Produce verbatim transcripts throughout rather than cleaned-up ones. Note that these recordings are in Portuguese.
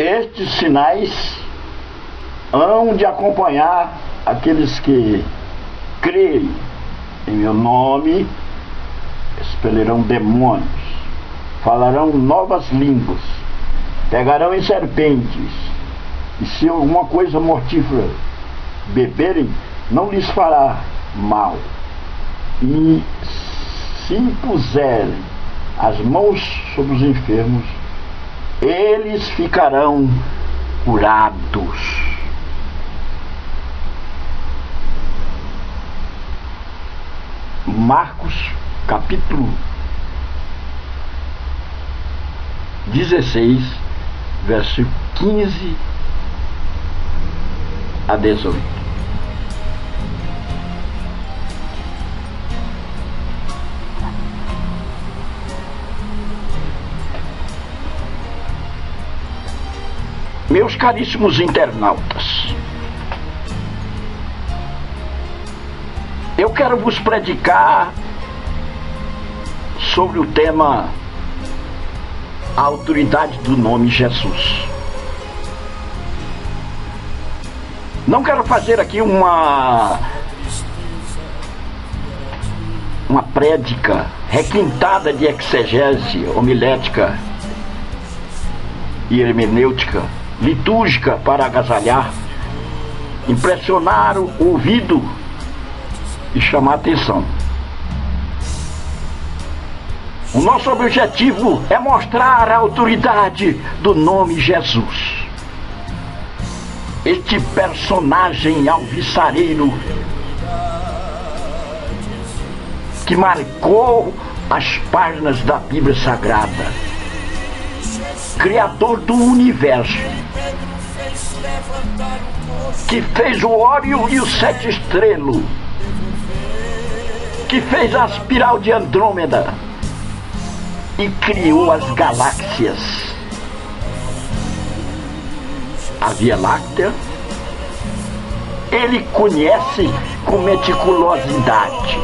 Estes sinais hão de acompanhar aqueles que crerem em meu nome: expelirão demônios, falarão novas línguas, pegarão em serpentes, e se alguma coisa mortífera beberem, não lhes fará mal, e se impuserem as mãos sobre os enfermos, eles ficarão curados. Marcos capítulo dezesseis, versículo quinze a dezoito. Meus caríssimos internautas, eu quero vos predicar sobre o tema a autoridade do nome Jesus. Não quero fazer aqui uma uma prédica requintada de exegese homilética e hermenêutica litúrgica para agasalhar, impressionar o ouvido e chamar a atenção. O nosso objetivo é mostrar a autoridade do nome Jesus. Este personagem alvissareiro que marcou as páginas da Bíblia Sagrada, Criador do universo, que fez o Órion e o Sete Estrelo, que fez a espiral de Andrômeda e criou as galáxias, a Via Láctea. Ele conhece com meticulosidade,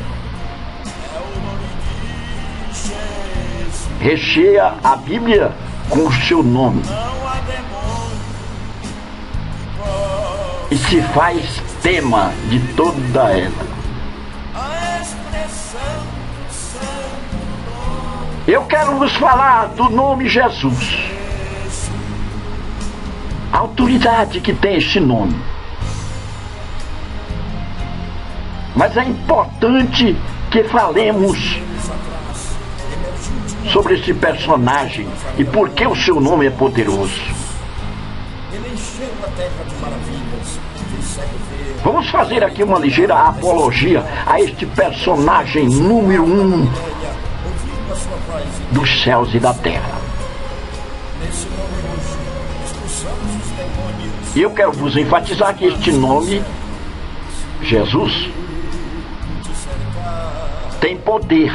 recheia a Bíblia com o seu nome e se faz tema de toda ela. Eu quero vos falar do nome Jesus, a autoridade que tem este nome. Mas é importante que falemos sobre esse personagem e por que o seu nome é poderoso. Vamos fazer aqui uma ligeira apologia a este personagem número um dos céus e da terra. E eu quero vos enfatizar que este nome, Jesus, tem poder.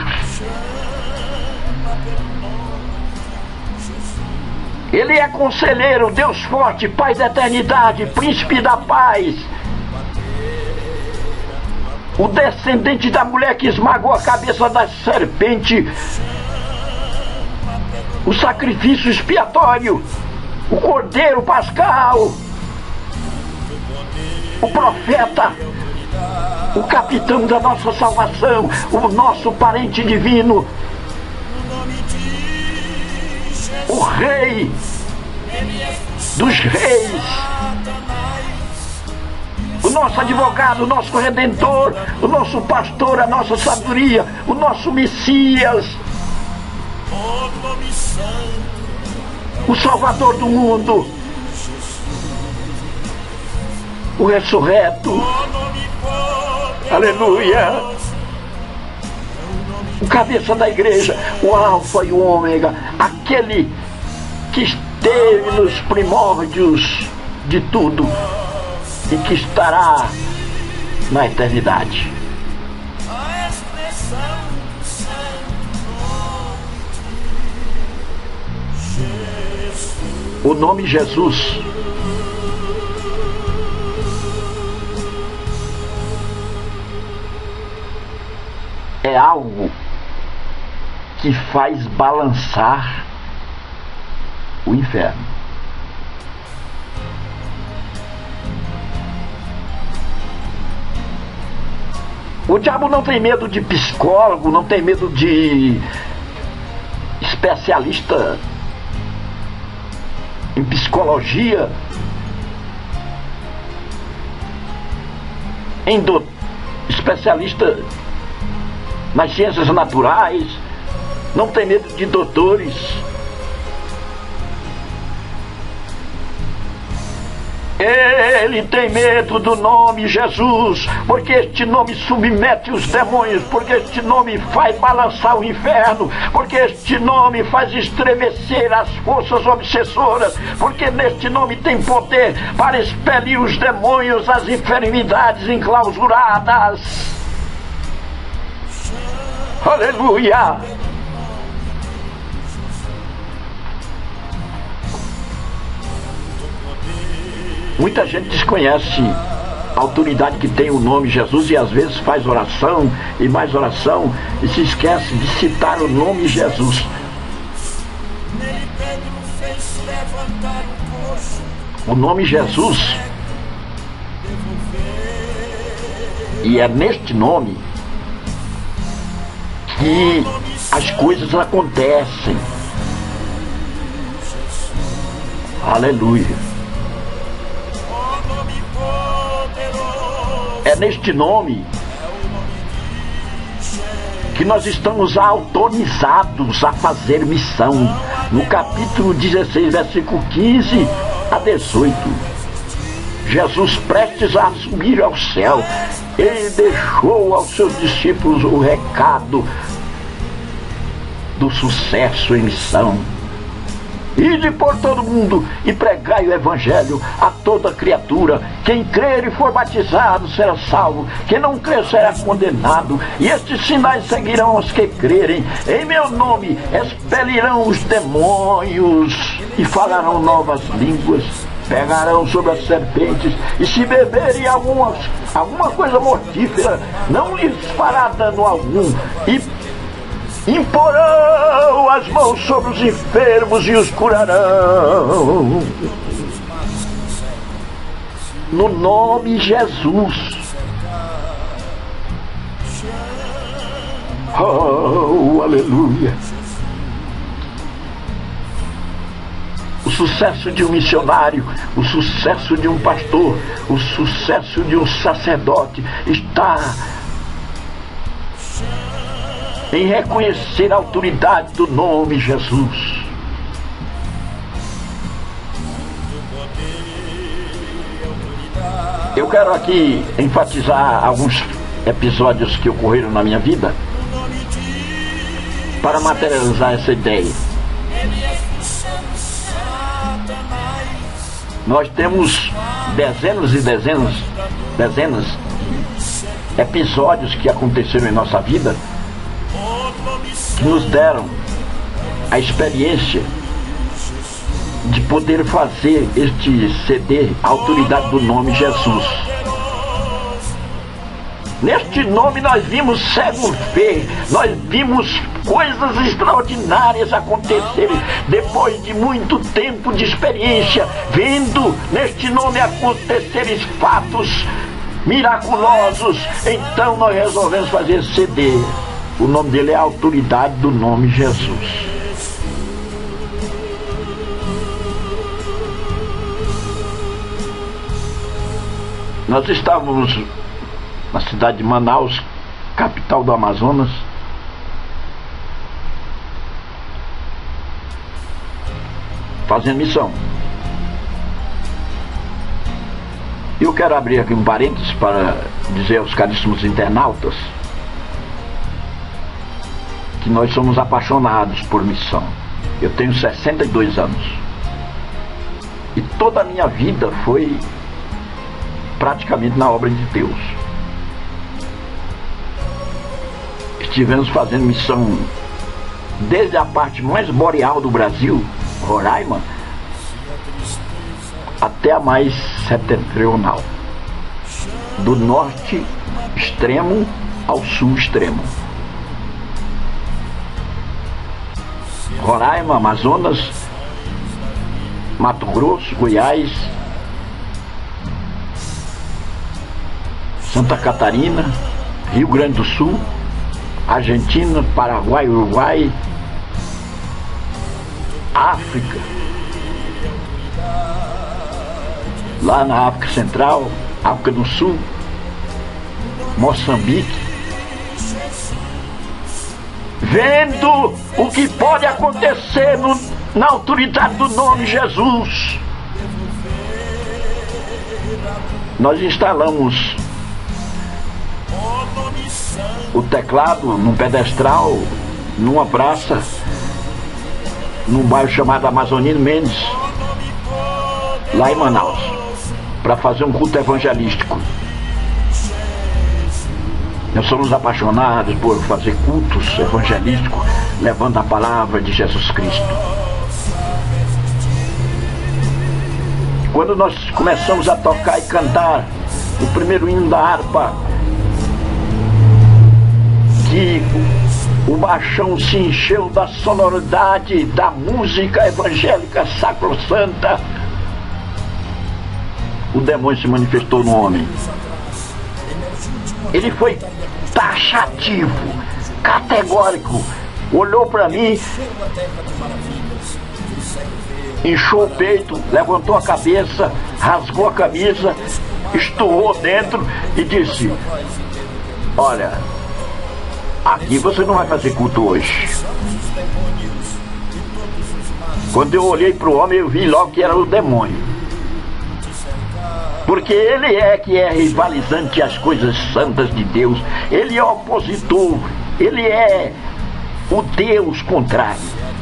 Ele é conselheiro, Deus forte, Pai da eternidade, príncipe da paz, o descendente da mulher que esmagou a cabeça da serpente, o sacrifício expiatório, o cordeiro pascal, o profeta, o capitão da nossa salvação, o nosso parente divino, o rei dos reis, o nosso advogado, o nosso redentor, o nosso pastor, a nossa sabedoria, o nosso Messias, o Salvador do mundo, o ressurreto, aleluia, o cabeça da igreja, o alfa e o ômega, aquele que esteve nos primórdios de tudo e que estará na eternidade. O nome Jesus é algo que faz balançar o inferno. O diabo não tem medo de psicólogo, não tem medo de especialista em psicologia, em do, especialista nas ciências naturais, não tem medo de doutores. Ele tem medo do nome Jesus, porque este nome submete os demônios, porque este nome faz balançar o inferno, porque este nome faz estremecer as forças obsessoras, porque neste nome tem poder para expelir os demônios, as enfermidades enclausuradas. Aleluia! Muita gente desconhece a autoridade que tem o nome Jesus e às vezes faz oração e mais oração e se esquece de citar o nome Jesus. O nome Jesus, e é neste nome que as coisas acontecem. Aleluia. É neste nome que nós estamos autorizados a fazer missão. No capítulo dezesseis, versículo quinze a dezoito. Jesus, prestes a subir ao céu, ele deixou aos seus discípulos o recado do sucesso em missão. Ide por todo mundo e pregai o evangelho a toda criatura. Quem crer e for batizado será salvo, quem não crer será condenado. E estes sinais seguirão os que crerem. Em meu nome expelirão os demônios e falarão novas línguas. Pegarão sobre as serpentes, e se beberem alguma, alguma coisa mortífera, não lhes fará dano algum. E imporão as mãos sobre os enfermos e os curarão. No nome de Jesus. Oh, aleluia. O sucesso de um missionário, o sucesso de um pastor, o sucesso de um sacerdote está em reconhecer a autoridade do nome Jesus. Eu quero aqui enfatizar alguns episódios que ocorreram na minha vida para materializar essa ideia. Nós temos dezenas e dezenas, dezenas de episódios que aconteceram em nossa vida que nos deram a experiência de poder fazer este C D, a autoridade do nome Jesus. Neste nome nós vimos cegos ver, nós vimos coisas extraordinárias acontecerem depois de muito tempo de experiência, vendo neste nome acontecerem fatos miraculosos. Então nós resolvemos fazer esse C D. O nome dele é a autoridade do nome Jesus. Nós estávamos na cidade de Manaus, capital do Amazonas, fazendo missão. Eu quero abrir aqui um parênteses para dizer aos caríssimos internautas que nós somos apaixonados por missão. Eu tenho sessenta e dois anos e toda a minha vida foi praticamente na obra de Deus. Estivemos fazendo missão desde a parte mais boreal do Brasil, Roraima, até a mais setentrional, do norte extremo ao sul extremo. Roraima, Amazonas, Mato Grosso, Goiás, Santa Catarina, Rio Grande do Sul, Argentina, Paraguai, Uruguai, África, lá na África Central, África do Sul, Moçambique, vendo o que pode acontecer no, na autoridade do nome Jesus. Nós instalamos o teclado num pedestral, numa praça, num bairro chamado Amazonino Mendes, lá em Manaus, para fazer um culto evangelístico. Nós somos apaixonados por fazer cultos evangelísticos, levando a palavra de Jesus Cristo. Quando nós começamos a tocar e cantar o primeiro hino da harpa, que o baixão se encheu da sonoridade da música evangélica sacrossanta, o demônio se manifestou no homem. Ele foi taxativo, categórico, olhou para mim, inchou o peito, levantou a cabeça, rasgou a camisa, esturrou dentro e disse: olha, aqui você não vai fazer culto hoje. Quando eu olhei para o homem, eu vi logo que era o demônio. Porque ele é que é rivalizante às coisas santas de Deus. Ele é opositor. Ele é o Deus contrário.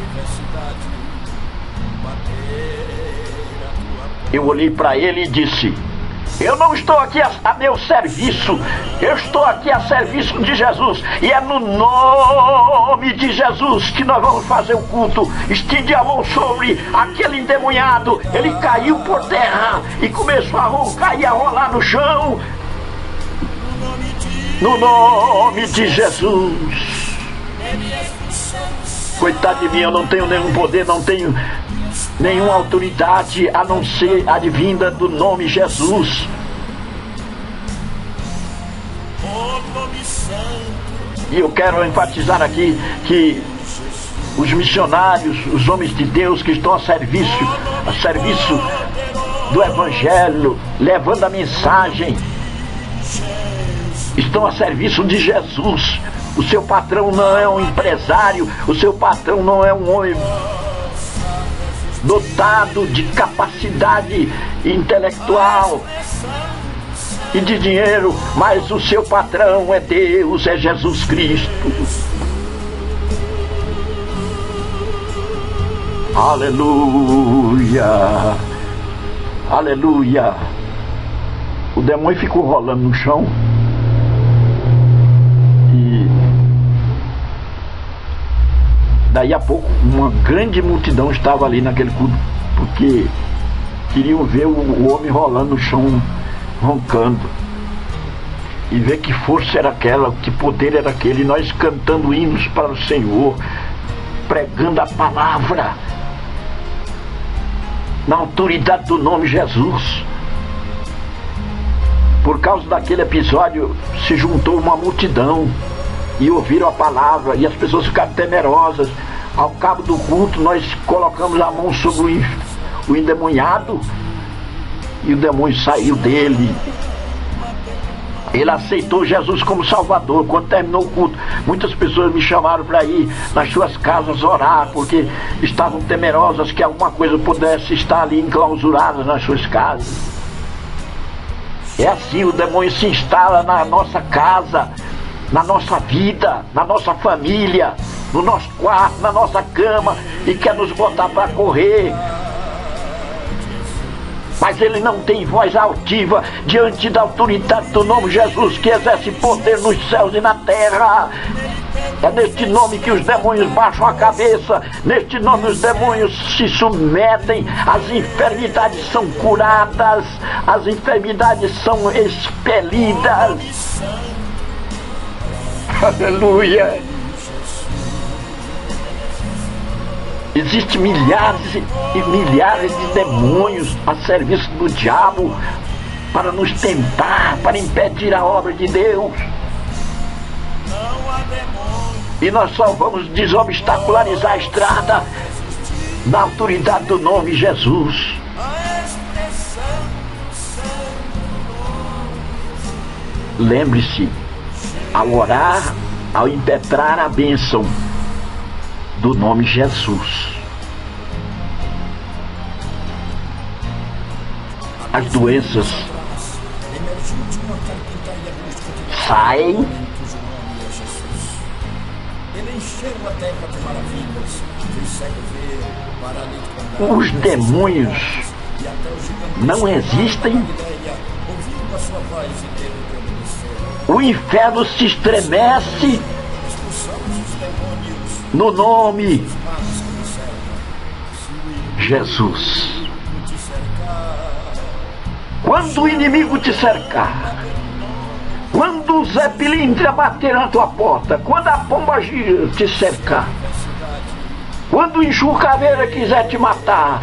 Eu olhei para ele e disse: eu não estou aqui a, a meu serviço, eu estou aqui a serviço de Jesus, e é no nome de Jesus que nós vamos fazer o culto. Estende a mão sobre aquele endemoniado. Ele caiu por terra e começou a roncar e a rolar no chão. No nome de Jesus. Coitado de mim, eu não tenho nenhum poder, não tenho nenhuma autoridade a não ser advinda do nome Jesus. E eu quero enfatizar aqui que os missionários, os homens de Deus que estão a serviço, a serviço do Evangelho, levando a mensagem, estão a serviço de Jesus. O seu patrão não é um empresário, o seu patrão não é um homem dotado de capacidade intelectual e de dinheiro, mas o seu patrão é Deus, é Jesus Cristo. Aleluia, aleluia. O demônio ficou rolando no chão e daí a pouco uma grande multidão estava ali naquele culto, porque queriam ver o, o homem rolando no chão, roncando, e ver que força era aquela, que poder era aquele. E nós cantando hinos para o Senhor, pregando a palavra na autoridade do nome Jesus. Por causa daquele episódio se juntou uma multidão e ouviram a palavra, e as pessoas ficaram temerosas. Ao cabo do culto nós colocamos a mão sobre o, o endemoniado, e o demônio saiu dele. Ele aceitou Jesus como Salvador. Quando terminou o culto, muitas pessoas me chamaram para ir nas suas casas orar, porque estavam temerosas que alguma coisa pudesse estar ali enclausurada nas suas casas. É assim, o demônio se instala na nossa casa, na nossa vida, na nossa família, no nosso quarto, na nossa cama, e quer nos botar para correr. Mas ele não tem voz altiva diante da autoridade do nome Jesus, que exerce poder nos céus e na terra. É neste nome que os demônios baixam a cabeça, neste nome os demônios se submetem, as enfermidades são curadas, as enfermidades são expelidas. Aleluia! Existem milhares e milhares de demônios a serviço do diabo para nos tentar, para impedir a obra de Deus. E nós só vamos desobstacularizar a estrada na autoridade do nome Jesus. Lembre-se, ao orar, ao impetrar a bênção do nome Jesus, as doenças saem, os demônios não existem, o inferno se estremece no nome Jesus. Quando o inimigo te cercar, quando o Zé Pilintra bater na tua porta, quando a pomba gira te cercar, quando o enxucaveira quiser te matar,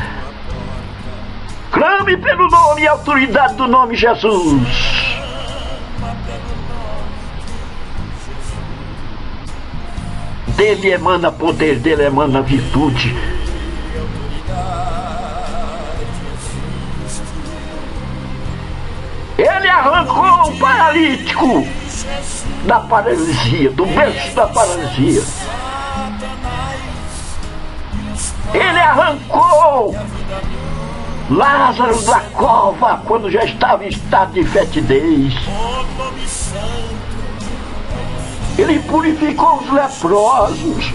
clame pelo nome e autoridade do nome Jesus. Dele emana poder, dele emana virtude. Ele arrancou o paralítico da paralisia, do berço da paralisia. Ele arrancou Lázaro da cova quando já estava em estado de fetidez. Ele purificou os leprosos.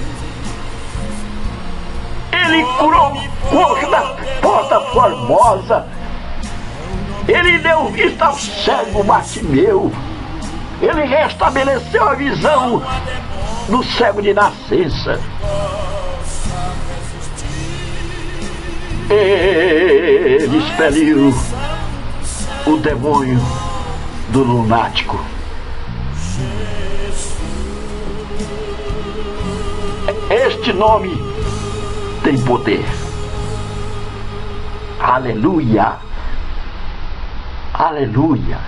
Ele curou o coxo da Porta Formosa. Ele deu vista ao cego Bartimeu. Ele restabeleceu a visão do cego de nascença. Ele expeliu o demônio do lunático. Este nome tem poder. Aleluia. Aleluia.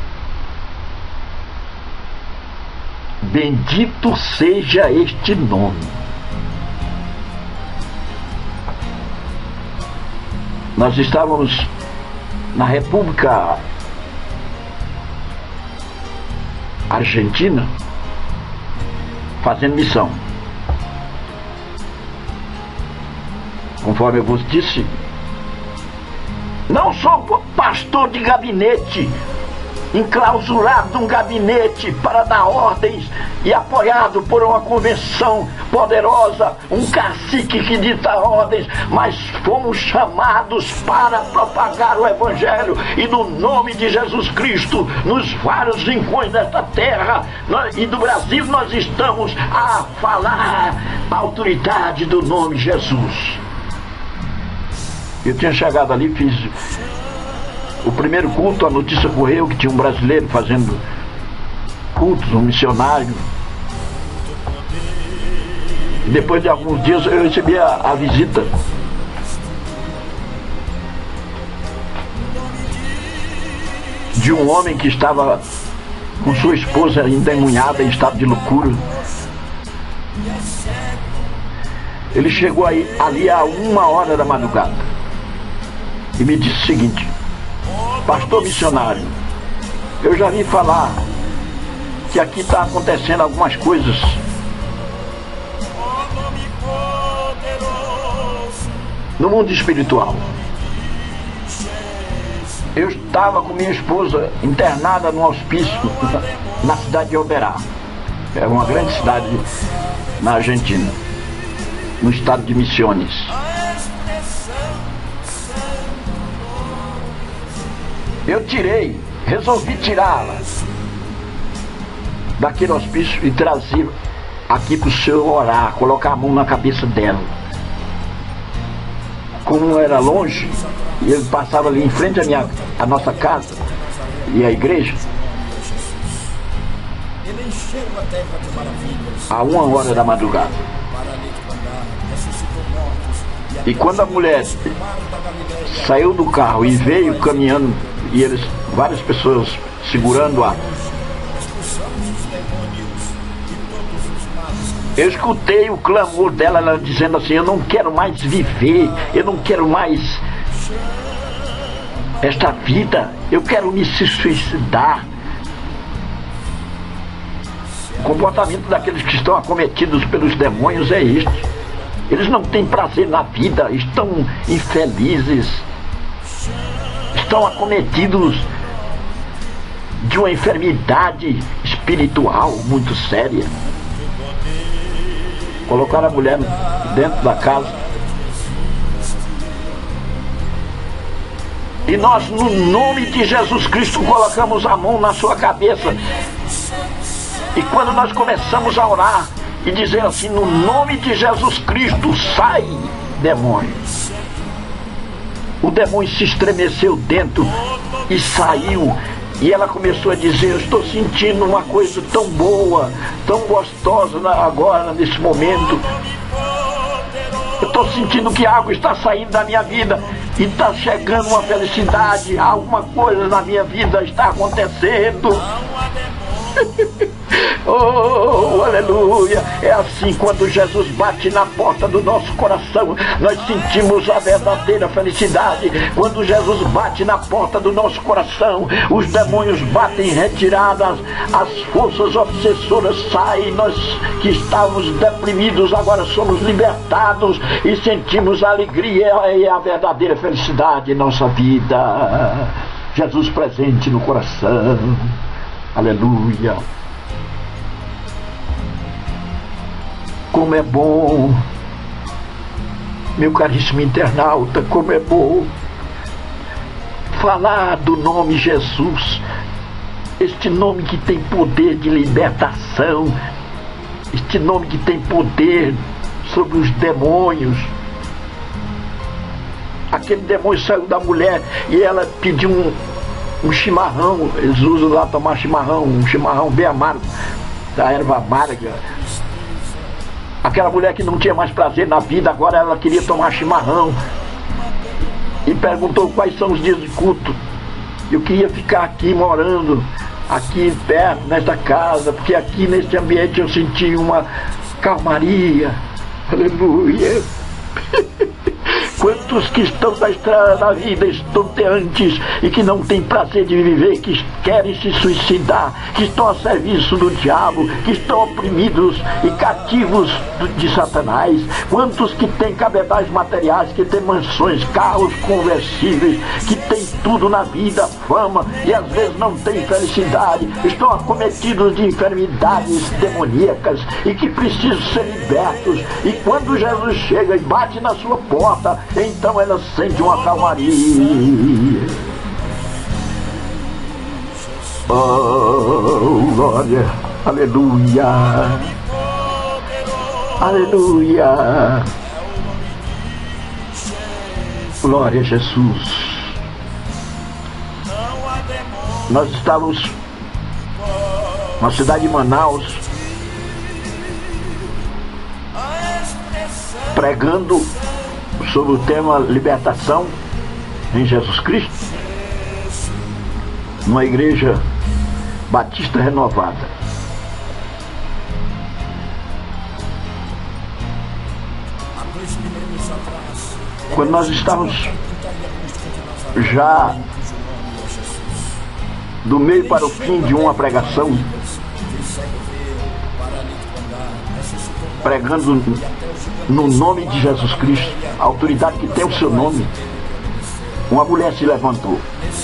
Bendito seja este nome. Nós estávamos na República Argentina fazendo missão. Conforme eu vos disse, não sou pastor de gabinete, enclausurado num gabinete para dar ordens e apoiado por uma convenção poderosa, um cacique que dita ordens, mas fomos chamados para propagar o Evangelho e no nome de Jesus Cristo, nos vários rincões desta terra nós, e do Brasil, nós estamos a falar a autoridade do nome Jesus. Eu tinha chegado ali, fiz o primeiro culto, a notícia correu que tinha um brasileiro fazendo cultos, um missionário. E depois de alguns dias eu recebi a, a visita de um homem que estava com sua esposa endemoniada em estado de loucura. Ele chegou aí, ali a uma hora da madrugada e me disse o seguinte: pastor missionário, eu já vi falar que aqui está acontecendo algumas coisas no mundo espiritual. Eu estava com minha esposa internada num hospício na cidade de Oberá. É uma grande cidade na Argentina, no estado de Misiones. Eu tirei, resolvi tirá-la daquele hospício e trazer aqui para o senhor orar, colocar a mão na cabeça dela. Como era longe, e ele passava ali em frente à, minha, à nossa casa e à igreja, a uma hora da madrugada. E quando a mulher saiu do carro e veio caminhando, e eles, várias pessoas segurando-a, Eu escutei o clamor dela, ela dizendo assim: eu não quero mais viver, eu não quero mais esta vida, eu quero me suicidar. O comportamento daqueles que estão acometidos pelos demônios é este. Eles não têm prazer na vida, estão infelizes, estão acometidos de uma enfermidade espiritual muito séria. Colocaram a mulher dentro da casa. E nós, no nome de Jesus Cristo, colocamos a mão na sua cabeça. E quando nós começamos a orar e dizer assim: no nome de Jesus Cristo, sai, demônio. O demônio se estremeceu dentro e saiu. E ela começou a dizer: eu estou sentindo uma coisa tão boa, tão gostosa agora, nesse momento. Eu estou sentindo que a água está saindo da minha vida e está chegando uma felicidade. Alguma coisa na minha vida está acontecendo. Oh, aleluia! É assim, quando Jesus bate na porta do nosso coração, nós sentimos a verdadeira felicidade. Quando Jesus bate na porta do nosso coração, os demônios batem em retiradas, as forças obsessoras saem. Nós que estávamos deprimidos agora somos libertados e sentimos a alegria e a verdadeira felicidade em nossa vida. Jesus presente no coração. Aleluia! Como é bom, meu caríssimo internauta, como é bom falar do nome Jesus, este nome que tem poder de libertação, este nome que tem poder sobre os demônios. Aquele demônio saiu da mulher e ela pediu um, um chimarrão. Eles usam lá tomar chimarrão, um chimarrão bem amargo, da erva amarga. Aquela mulher que não tinha mais prazer na vida, agora ela queria tomar chimarrão. E perguntou quais são os dias de culto. Eu queria ficar aqui morando, aqui perto, nesta casa, porque aqui neste ambiente eu senti uma calmaria. Aleluia! Quantos que estão na estrada da vida, estonteantes e que não têm prazer de viver, que querem se suicidar, que estão a serviço do diabo, que estão oprimidos e cativos de Satanás. Quantos que têm cabedais materiais, que têm mansões, carros conversíveis, que têm tudo na vida, fama, e às vezes não têm felicidade, estão acometidos de enfermidades demoníacas e que precisam ser libertos. E quando Jesus chega e bate na sua porta, então ela sente uma calmaria. Oh, glória, aleluia, aleluia, glória a Jesus. Nós estávamos na cidade de Manaus pregando sobre o tema libertação em Jesus Cristo, numa igreja batista renovada. Quando nós estávamos já do meio para o fim de uma pregação, pregando no nome de Jesus Cristo, a autoridade que tem o seu nome, uma mulher se levantou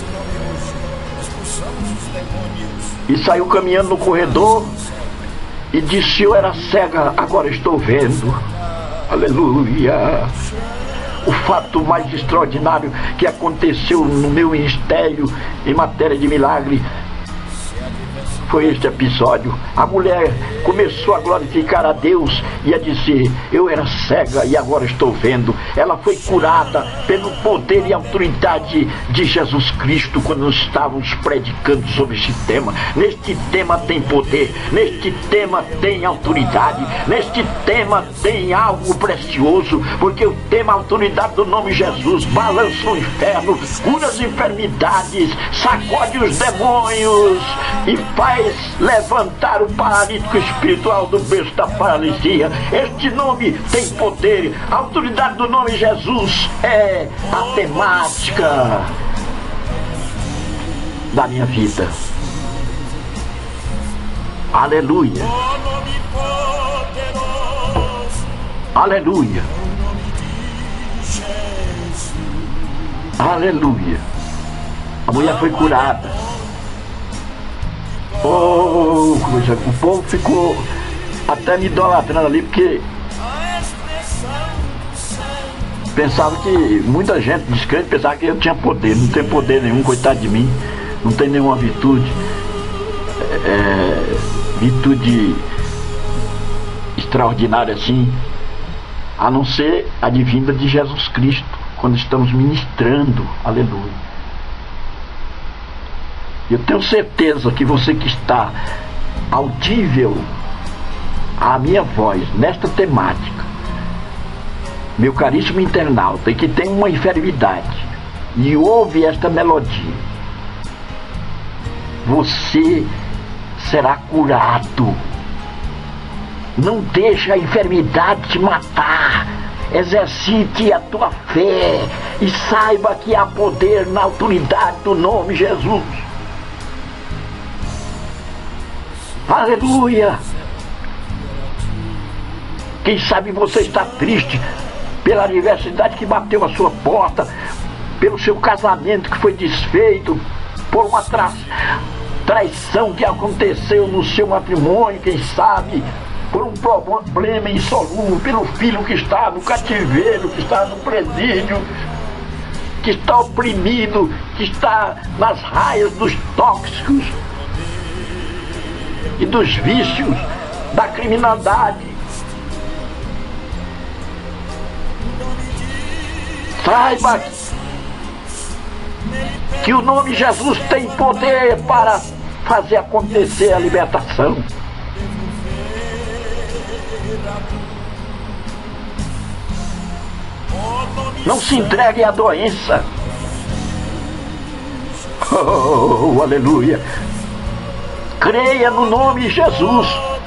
e saiu caminhando no corredor e disse: eu era cega, agora estou vendo. Aleluia! O fato mais extraordinário que aconteceu no meu ministério em matéria de milagre foi este episódio. A mulher começou a glorificar a Deus e a dizer: eu era cega e agora estou vendo. Ela foi curada pelo poder e autoridade de Jesus Cristo quando nós estávamos predicando sobre este tema. Neste tema tem poder, neste tema tem autoridade, neste tema tem algo precioso, porque o tema autoridade do nome Jesus balança o inferno, cura as enfermidades, sacode os demônios e faz fez levantar o paralítico espiritual do berço da paralisia. Este nome tem poder. A autoridade do nome Jesus é a temática da minha vida. Aleluia. Aleluia. Aleluia. A mulher foi curada. Oh, coisa. O povo ficou até me idolatrando ali, porque pensava que muita gente descrente pensava que eu tinha poder. Não tem poder nenhum, coitado de mim. Não tem nenhuma virtude. É, virtude extraordinária assim, a não ser a divina de Jesus Cristo, quando estamos ministrando. Aleluia. Eu tenho certeza que você que está audível à minha voz nesta temática, meu caríssimo internauta, e que tem uma enfermidade e ouve esta melodia, você será curado. Não deixe a enfermidade te matar. Exercite a tua fé e saiba que há poder na autoridade do nome Jesus. Aleluia. Quem sabe você está triste pela adversidade que bateu a sua porta, pelo seu casamento que foi desfeito, por uma tra traição que aconteceu no seu matrimônio, quem sabe por um problema insolúvel, pelo filho que está no cativeiro, que está no presídio, que está oprimido, que está nas raias dos tóxicos e dos vícios, da criminalidade. Saiba que o nome Jesus tem poder para fazer acontecer a libertação. Não se entregue à doença. Oh, aleluia. Creia no nome de Jesus.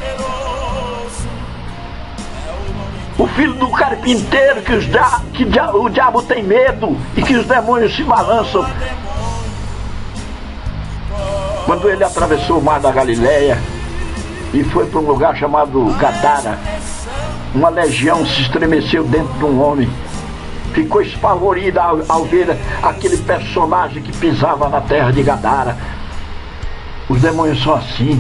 O filho do carpinteiro que, os da, que o diabo tem medo e que os demônios se balançam. Quando ele atravessou o mar da Galileia e foi para um lugar chamado Gadara, uma legião se estremeceu dentro de um homem. Ficou espavorida ao, ao ver aquele personagem que pisava na terra de Gadara. Os demônios são assim.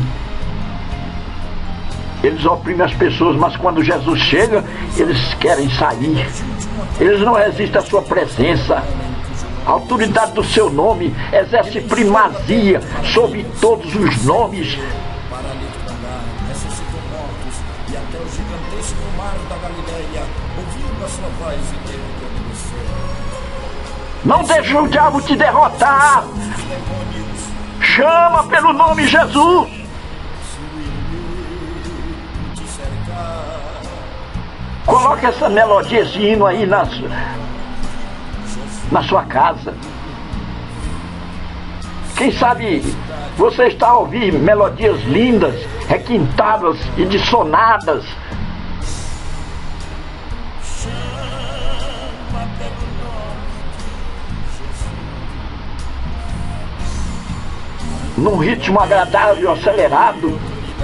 Eles oprimem as pessoas, mas quando Jesus chega, eles querem sair. Eles não resistem à sua presença. A autoridade do seu nome exerce primazia sobre todos os nomes. Não deixe o diabo te derrotar. Chama pelo nome Jesus. Coloque essa melodia, esse hino aí na, na sua casa. Quem sabe você está a ouvir melodias lindas, requintadas e dissonadas. Num ritmo agradável, acelerado.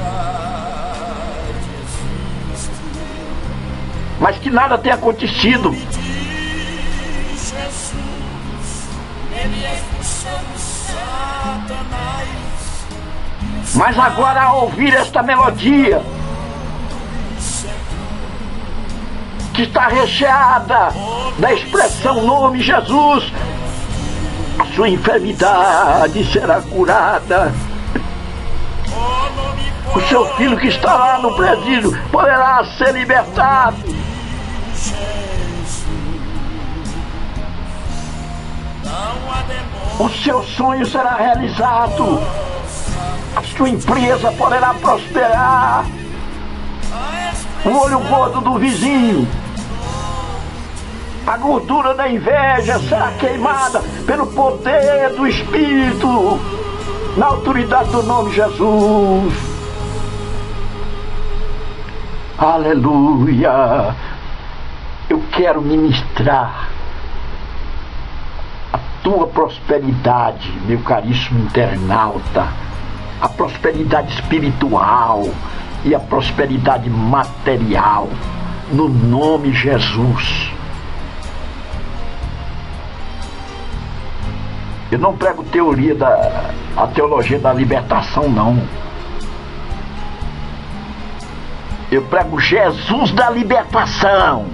Mas que nada tenha acontecido. Mas agora, ao ouvir esta melodia, que está recheada da expressão nome Jesus, a sua enfermidade será curada. O seu filho que está lá no presídio poderá ser libertado. O seu sonho será realizado. A sua empresa poderá prosperar. O olho gordo do vizinho, a gordura da inveja será queimada pelo poder do Espírito. na autoridade do nome Jesus. Aleluia. Eu quero ministrar a tua prosperidade, meu caríssimo internauta, a prosperidade espiritual e a prosperidade material, no nome de Jesus. Eu não prego teoria da a teologia da libertação, não. Eu prego Jesus da libertação.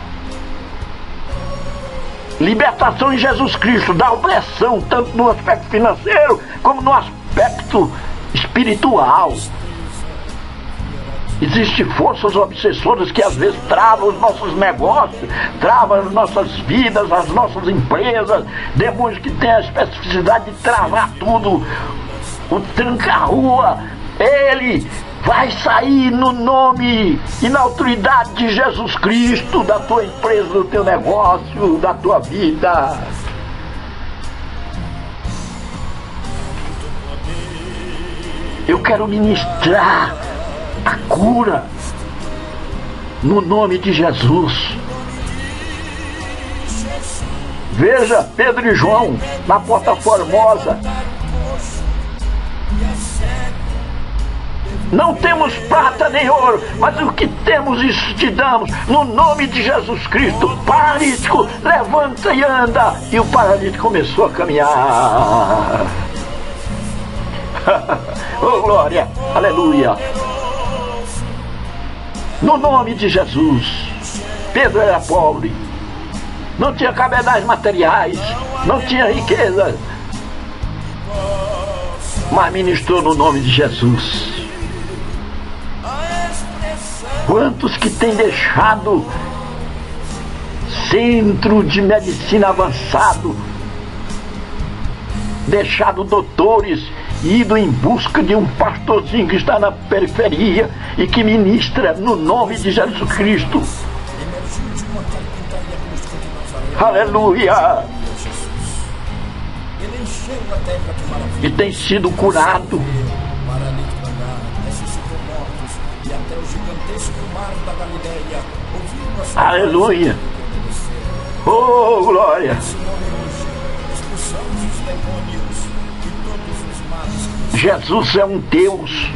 Libertação em Jesus Cristo da opressão, tanto no aspecto financeiro como no aspecto espiritual. Existem forças obsessoras que às vezes travam os nossos negócios, travam as nossas vidas, as nossas empresas, demônios que têm a especificidade de travar tudo. O tranca-rua, ele vai sair no nome e na autoridade de Jesus Cristo, da tua empresa, do teu negócio, da tua vida. Eu quero ministrar a cura no nome de Jesus. Veja Pedro e João na Porta Formosa. Não temos prata nem ouro, mas o que temos isso te damos, no nome de Jesus Cristo. Paralítico, levanta e anda. E o paralítico começou a caminhar. Oh glória, aleluia. No nome de Jesus. Pedro era pobre, não tinha cabedais materiais, não tinha riqueza, mas ministrou no nome de Jesus. Quantos que têm deixado centro de medicina avançado, deixado doutores e ido em busca de um pastorzinho que está na periferia e que ministra no nome de Jesus Cristo. Aleluia! E tem sido curado. Aleluia! Oh, glória! Jesus é um Deus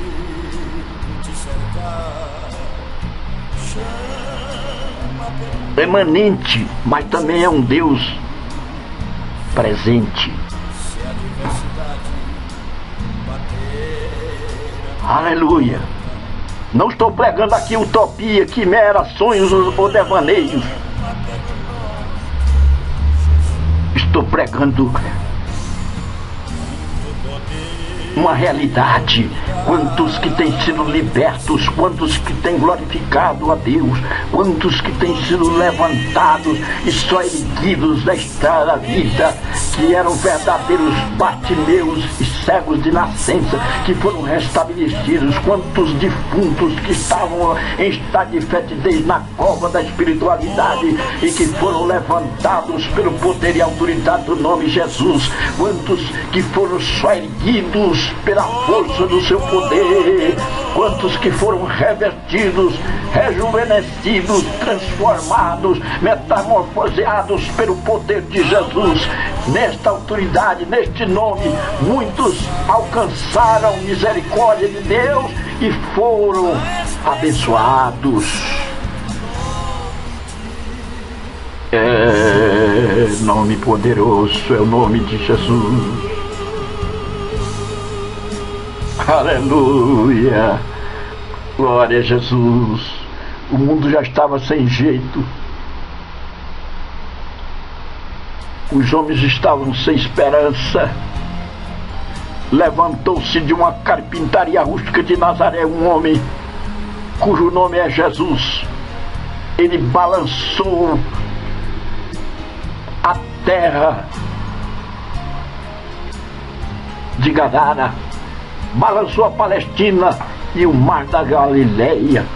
emanente, mas também é um Deus presente. Aleluia! Não estou pregando aqui utopia, quimera, sonhos ou devaneios. Estou pregando uma realidade. Quantos que têm sido libertos, quantos que têm glorificado a Deus, quantos que têm sido levantados e só erguidos da estrada da vida, que eram verdadeiros Bartimeus e cegos de nascença, que foram restabelecidos, quantos defuntos que estavam em estado de fetidez na cova da espiritualidade e que foram levantados pelo poder e autoridade do nome de Jesus, quantos que foram só erguidos pela força do seu poder, quantos que foram revertidos, rejuvenescidos, transformados, metamorfoseados pelo poder de Jesus. Nesta autoridade, neste nome, muitos alcançaram misericórdia de Deus e foram abençoados. É nome poderoso, é o nome de Jesus. Aleluia, glória a Jesus. O mundo já estava sem jeito, os homens estavam sem esperança. Levantou-se de uma carpintaria rústica de Nazaré um homem cujo nome é Jesus. Ele balançou a terra de Gadara, balançou a Palestina e o mar da Galileia,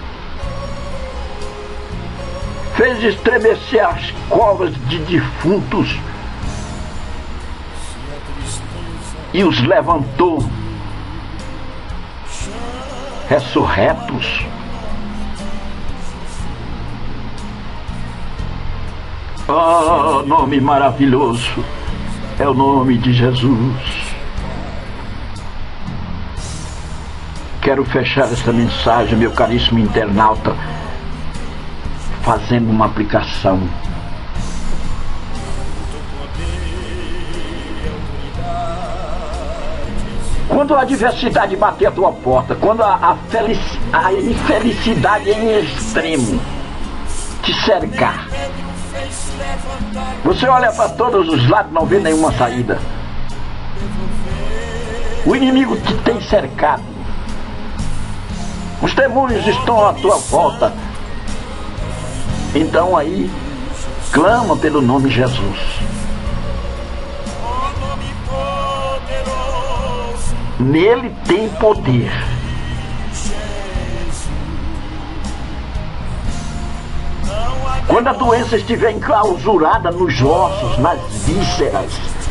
fez estremecer as covas de defuntos e os levantou ressurretos. Oh, nome maravilhoso é o nome de Jesus. Quero fechar essa mensagem, meu caríssimo internauta, fazendo uma aplicação. Quando a adversidade bater a tua porta, quando a, a, felic, a infelicidade em extremo te cercar, você olha para todos os lados e não vê nenhuma saída. O inimigo te tem cercado. Os demônios estão à tua volta. Então aí, clama pelo nome Jesus. Nele tem poder. Quando a doença estiver enclausurada nos ossos, nas vísceras,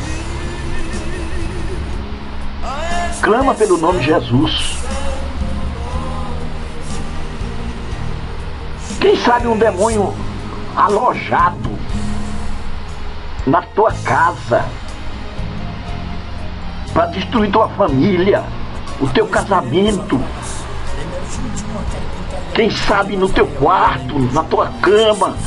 clama pelo nome Jesus. Quem sabe um demônio alojado na tua casa para destruir tua família, o teu casamento. Quem sabe no teu quarto, na tua cama.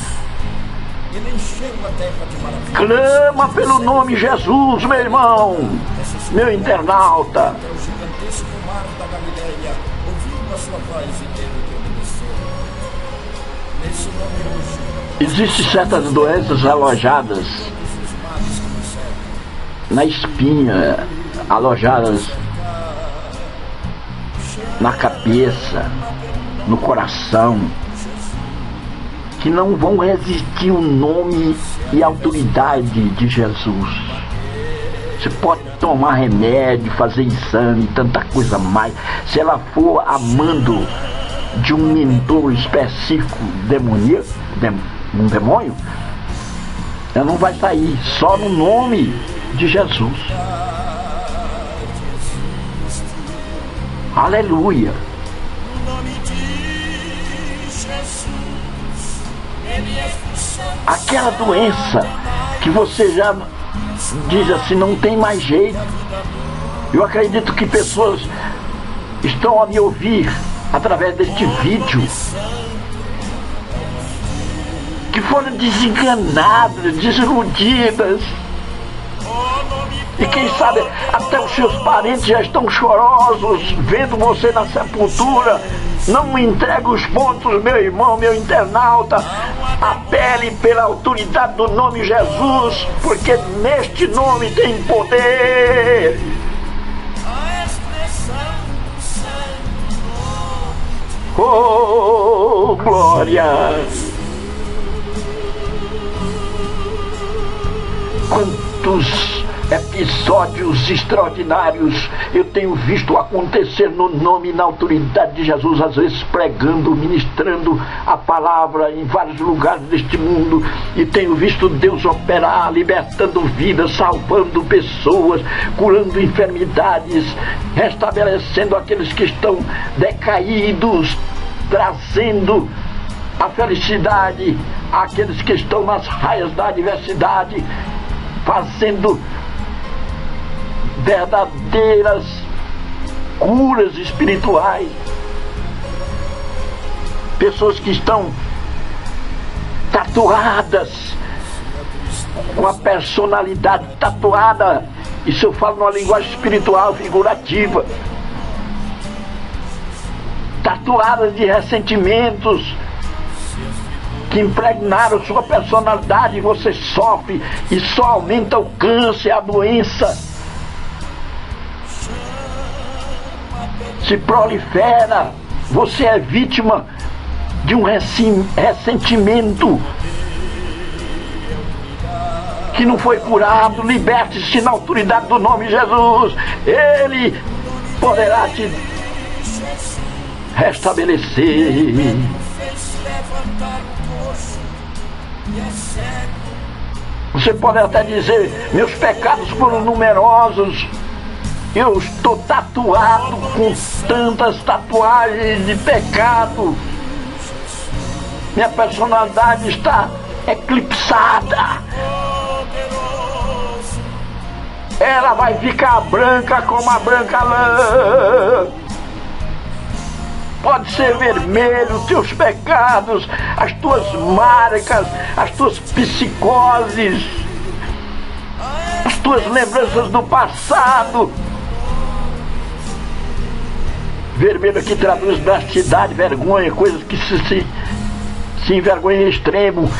Clama pelo nome Jesus, meu irmão, meu internauta. Existem certas doenças alojadas na espinha, alojadas na cabeça, no coração, que não vão resistir o nome e a autoridade de Jesus. Você pode tomar remédio, fazer exame, tanta coisa mais. Se ela for amando de um mentor específico demoníaco, um demônio, ela não vai sair, só no nome de Jesus. Aleluia. Aquela doença que você já diz assim, não tem mais jeito. Eu acredito que pessoas estão a me ouvir através deste vídeo, que foram desenganadas, desiludidas. E quem sabe até os seus parentes já estão chorosos vendo você na sepultura. Não me entrega os pontos, meu irmão, meu internauta. Apele pela autoridade do nome Jesus, porque neste nome tem poder. Oh, glória! Quantos episódios extraordinários eu tenho visto acontecer no nome e na autoridade de Jesus, às vezes pregando, ministrando a palavra em vários lugares deste mundo, e tenho visto Deus operar, libertando vidas, salvando pessoas, curando enfermidades, restabelecendo aqueles que estão decaídos, trazendo a felicidade àqueles que estão nas raias da adversidade, fazendo verdadeiras curas espirituais. Pessoas que estão tatuadas, com a personalidade tatuada, isso eu falo numa linguagem espiritual figurativa, tatuadas de ressentimentos que impregnaram sua personalidade, e você sofre, e só aumenta o câncer, a doença se prolifera. Você é vítima de um ressentimento que não foi curado. Liberte-se na autoridade do nome de Jesus. Ele poderá te restabelecer. Você pode até dizer: meus pecados foram numerosos, Eu estou tatuado com tantas tatuagens de pecado. Minha personalidade está eclipsada. Ela vai ficar branca como a branca lã. Pode ser vermelho, teus pecados, as tuas marcas, as tuas psicoses, as tuas lembranças do passado. Vermelho aqui traduz honestidade, vergonha, coisas que se, se, se envergonha em extremo.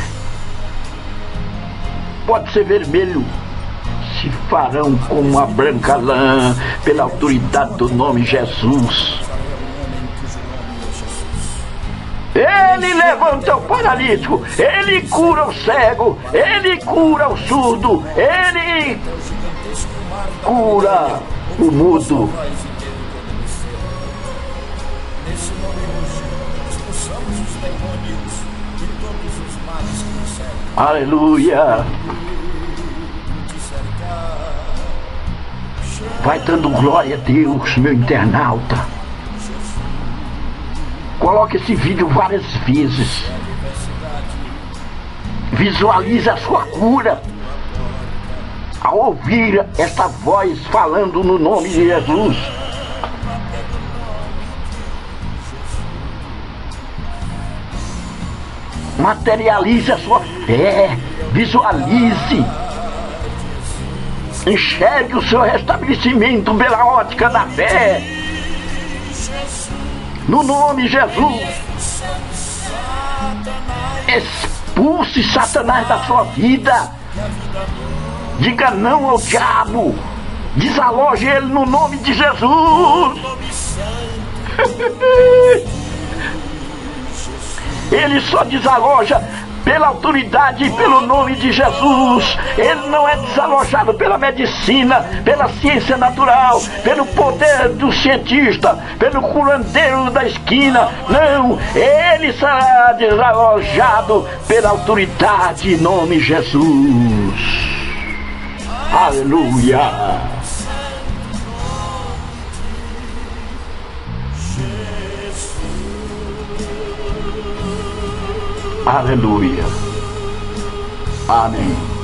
Pode ser vermelho. Se farão como a branca lã, pela autoridade do nome Jesus. Ele levanta o paralítico, ele cura o cego, ele cura o surdo, ele cura o mudo. Nesse nome hoje, expulsamos os demônios e todos os males que nos seguem. Aleluia. Vai dando glória a Deus, meu internauta. Coloque esse vídeo várias vezes. Visualize a sua cura ao ouvir esta voz falando no nome de Jesus. Materialize a sua fé. Visualize. Enxergue o seu restabelecimento pela ótica da fé. No nome de Jesus. Expulse Satanás da sua vida. Diga não ao diabo. Desaloje ele no nome de Jesus. Ele só desaloja pela autoridade e pelo nome de Jesus. Ele não é desalojado pela medicina, pela ciência natural, pelo poder do cientista, pelo curandeiro da esquina. Não, ele será desalojado pela autoridade em nome de Jesus. Aleluia. Aleluia. Amém.